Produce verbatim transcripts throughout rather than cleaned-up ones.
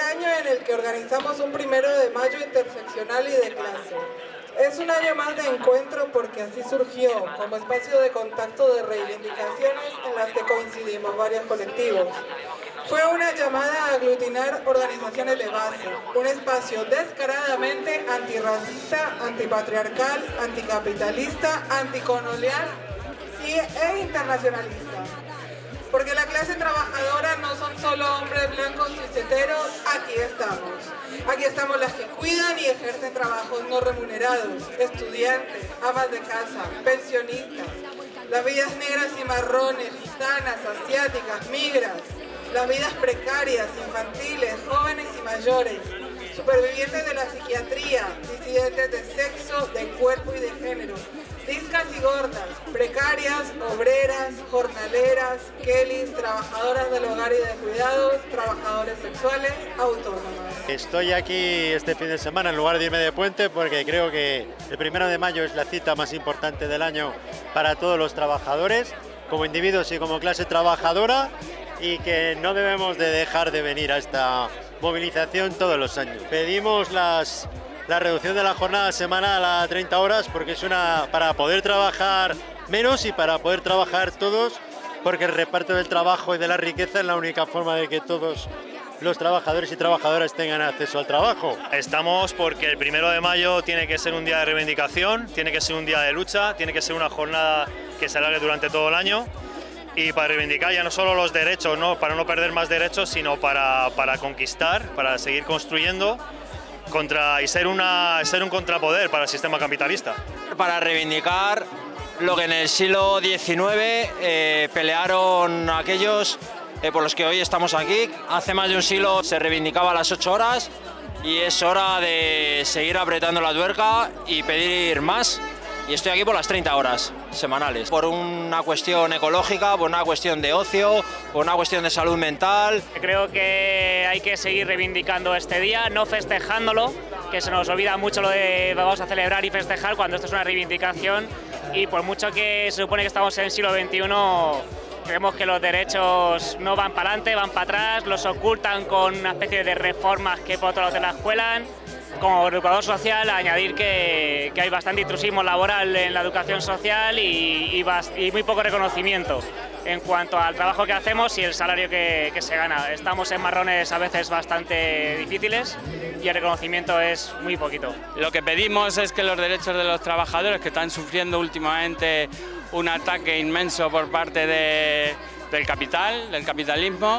año en el que organizamos un primero de mayo interseccional y de clase. Es un año más de encuentro porque así surgió, como espacio de contacto de reivindicaciones en las que coincidimos varios colectivos. Fue una llamada a aglutinar organizaciones de base, un espacio descaradamente antirracista, antipatriarcal, anticapitalista, anticolonial y, e internacionalista. Porque la clase trabajadora no son solo hombres blancos ciseteros, aquí estamos. Aquí estamos las que cuidan y ejercen trabajos no remunerados, estudiantes, amas de casa, pensionistas, las vidas negras y marrones, gitanas, asiáticas, migras, las vidas precarias, infantiles, jóvenes y mayores, supervivientes de la psiquiatría, disidentes de sexo, de cuerpo y de género, discas y gordas, precarias, obreras, jornaleras, kelis, trabajadoras del hogar y de cuidados, trabajadores sexuales, autónomas. Estoy aquí este fin de semana en lugar de irme de puente porque creo que el primero de mayo es la cita más importante del año para todos los trabajadores, como individuos y como clase trabajadora, y que no debemos de dejar de venir a esta movilización todos los años. Pedimos las, la reducción de la jornada semanal a treinta horas porque es una para poder trabajar menos y para poder trabajar todos, porque el reparto del trabajo y de la riqueza es la única forma de que todos los trabajadores y trabajadoras tengan acceso al trabajo. Estamos porque el primero de mayo tiene que ser un día de reivindicación, tiene que ser un día de lucha, tiene que ser una jornada que se alargue durante todo el año, y para reivindicar ya no solo los derechos, ¿no? Para no perder más derechos, sino para, para conquistar, para seguir construyendo contra, y ser, una, ser un contrapoder para el sistema capitalista. Para reivindicar lo que en el siglo diecinueve eh, pelearon aquellos eh, por los que hoy estamos aquí. Hace más de un siglo se reivindicaba a las ocho horas y es hora de seguir apretando la tuerca y pedir más. Y estoy aquí por las treinta horas semanales, por una cuestión ecológica, por una cuestión de ocio, por una cuestión de salud mental. Creo que hay que seguir reivindicando este día, no festejándolo, que se nos olvida mucho lo de vamos a celebrar y festejar cuando esto es una reivindicación, y por mucho que se supone que estamos en el siglo veintiuno, creemos que los derechos no van para adelante, van para atrás, los ocultan con una especie de reformas que por otro lado te las cuelan. Como educador social, añadir que, que hay bastante intrusismo laboral en la educación social y, y, y muy poco reconocimiento en cuanto al trabajo que hacemos y el salario que, que se gana. Estamos en marrones a veces bastante difíciles y el reconocimiento es muy poquito. Lo que pedimos es que los derechos de los trabajadores, que están sufriendo últimamente un ataque inmenso por parte de, del capital, del capitalismo,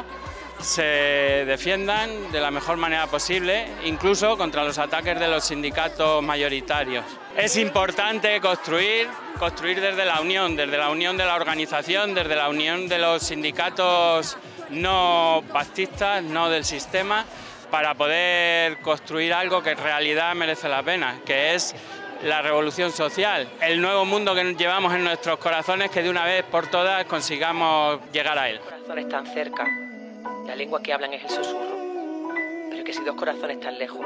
se defiendan de la mejor manera posible, incluso contra los ataques de los sindicatos mayoritarios. Es importante construir, construir desde la unión, desde la unión de la organización, desde la unión de los sindicatos no pactistas, no del sistema, para poder construir algo que en realidad merece la pena, que es la revolución social, el nuevo mundo que llevamos en nuestros corazones, que de una vez por todas consigamos llegar a él. Los corazones están cerca. La lengua que hablan es el susurro, pero que si dos corazones están lejos,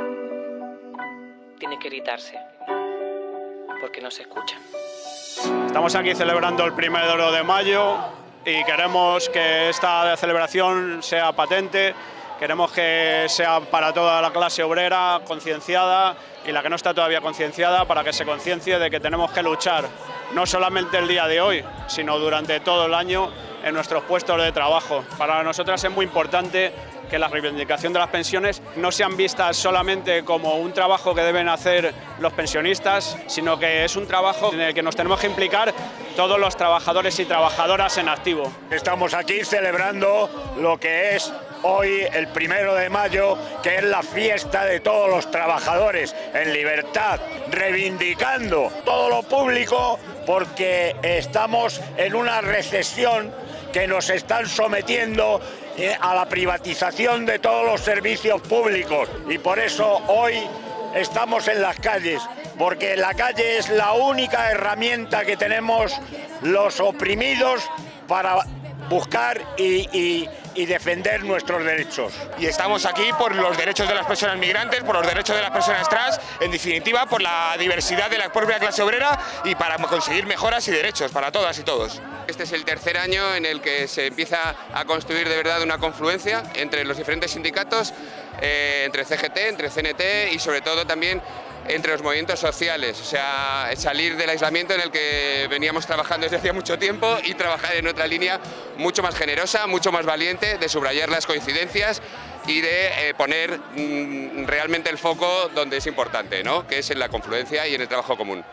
tienen que gritarse, porque no se escuchan. Estamos aquí celebrando el primero de mayo y queremos que esta celebración sea patente, queremos que sea para toda la clase obrera concienciada y la que no está todavía concienciada, para que se conciencie de que tenemos que luchar, no solamente el día de hoy, sino durante todo el año, en nuestros puestos de trabajo. Para nosotras es muy importante que la reivindicación de las pensiones no sean vistas solamente como un trabajo que deben hacer los pensionistas, sino que es un trabajo en el que nos tenemos que implicar todos los trabajadores y trabajadoras en activo. Estamos aquí celebrando lo que es hoy el primero de mayo, que es la fiesta de todos los trabajadores en libertad, reivindicando todo lo público, porque estamos en una recesión que nos están sometiendo a la privatización de todos los servicios públicos, y por eso hoy estamos en las calles, porque la calle es la única herramienta que tenemos los oprimidos para buscar y, y, y defender nuestros derechos. Y estamos aquí por los derechos de las personas migrantes, por los derechos de las personas trans, en definitiva por la diversidad de la propia clase obrera y para conseguir mejoras y derechos para todas y todos. Este es el tercer año en el que se empieza a construir de verdad una confluencia entre los diferentes sindicatos eh, entre C G T, entre C N T y sobre todo también entre los movimientos sociales, o sea, salir del aislamiento en el que veníamos trabajando desde hacía mucho tiempo y trabajar en otra línea mucho más generosa, mucho más valiente, de subrayar las coincidencias y de eh, poner mm, realmente el foco donde es importante, ¿no? Que es en la confluencia y en el trabajo común.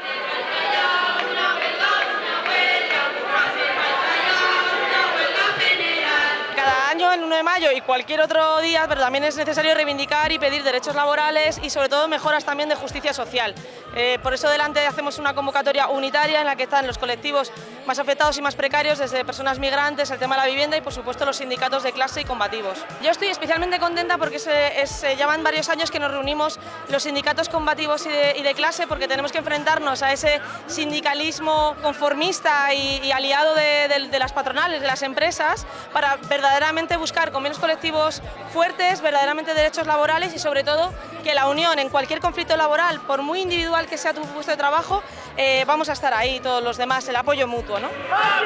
El uno de mayo y cualquier otro día, pero también es necesario reivindicar y pedir derechos laborales y sobre todo mejoras también de justicia social. Eh, por eso delante hacemos una convocatoria unitaria en la que están los colectivos más afectados y más precarios, desde personas migrantes, el tema de la vivienda y por supuesto los sindicatos de clase y combativos. Yo estoy especialmente contenta porque se, es, se llevan varios años que nos reunimos los sindicatos combativos y de, y de clase, porque tenemos que enfrentarnos a ese sindicalismo conformista y, y aliado de, de, de las patronales, de las empresas, para verdaderamente buscar convenios colectivos fuertes, verdaderamente derechos laborales y sobre todo que la unión en cualquier conflicto laboral, por muy individual que sea tu puesto de trabajo, eh, vamos a estar ahí todos los demás, el apoyo mutuo, ¿no?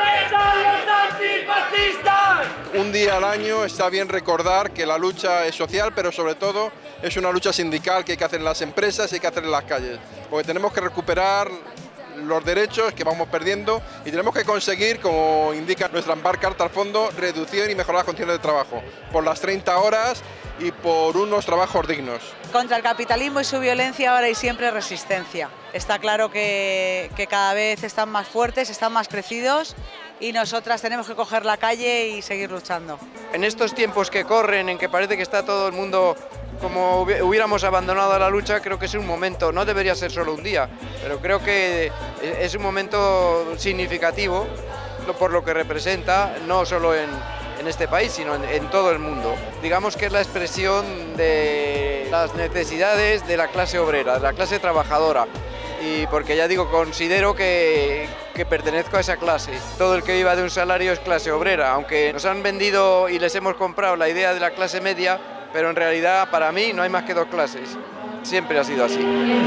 Un día al año está bien recordar que la lucha es social, pero sobre todo es una lucha sindical que hay que hacer en las empresas y hay que hacer en las calles, porque tenemos que recuperar los derechos que vamos perdiendo y tenemos que conseguir, como indica nuestra Ampar Carta al fondo, reducir y mejorar las condiciones de trabajo por las treinta horas y por unos trabajos dignos. Contra el capitalismo y su violencia ahora y siempre resistencia. Está claro que, que cada vez están más fuertes, están más crecidos y nosotras tenemos que coger la calle y seguir luchando. En estos tiempos que corren, en que parece que está todo el mundo como hubiéramos abandonado la lucha, creo que es un momento, no debería ser solo un día, pero creo que es un momento significativo por lo que representa, no solo en, en este país, sino en, en todo el mundo. Digamos que es la expresión de las necesidades de la clase obrera, de la clase trabajadora, y porque ya digo, considero que, que pertenezco a esa clase. Todo el que viva de un salario es clase obrera, aunque nos han vendido y les hemos comprado la idea de la clase media, pero en realidad para mí no hay más que dos clases, siempre ha sido así.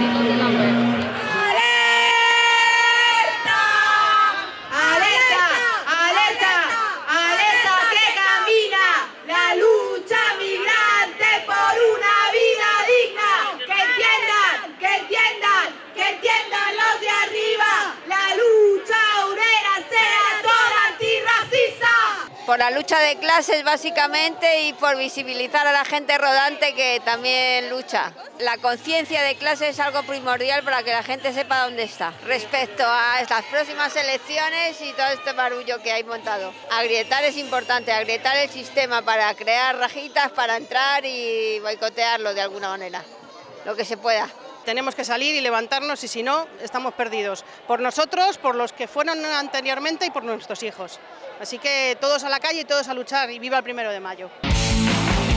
Por la lucha de clases básicamente y por visibilizar a la gente rodante que también lucha. La conciencia de clase es algo primordial para que la gente sepa dónde está respecto a estas próximas elecciones y todo este barullo que hay montado. Agrietar es importante, agrietar el sistema para crear rajitas, para entrar y boicotearlo de alguna manera, lo que se pueda. Tenemos que salir y levantarnos y si no, estamos perdidos. Por nosotros, por los que fueron anteriormente y por nuestros hijos. Así que todos a la calle y todos a luchar y viva el primero de mayo.